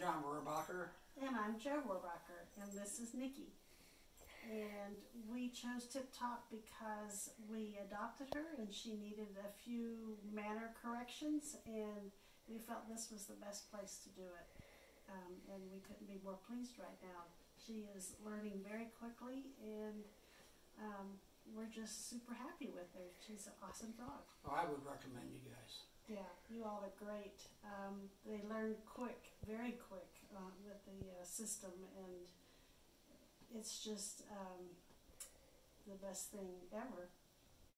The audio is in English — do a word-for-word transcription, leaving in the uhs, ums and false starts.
John Rohrabacher. And I'm Joe Rohrabacher, and this is Nikki. And we chose Tip Top because we adopted her and she needed a few manner corrections, and we felt this was the best place to do it. Um, and we couldn't be more pleased right now. She is learning very quickly, and um, we're just super happy with her. She's an awesome dog. Well, I would recommend you guys. Yeah, you all are great. Um, they learn quick, very quick uh, with the uh, system, and it's just um, the best thing ever.